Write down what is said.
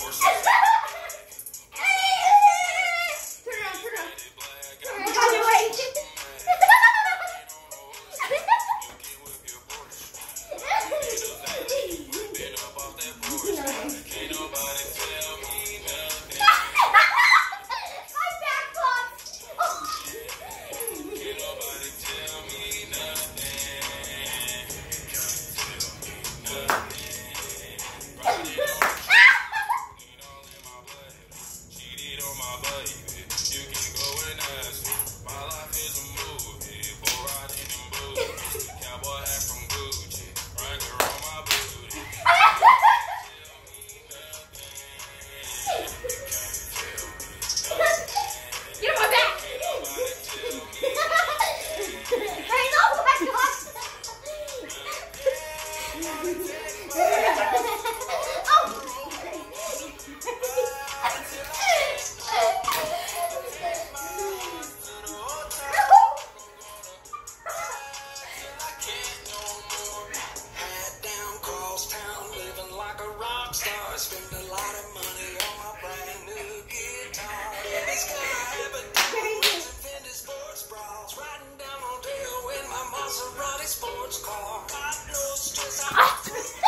Spend a lot of money on my brand new guitar. This guy have a defender sports bras, riding down Rodeo in my Maserati sports car. Got no stress.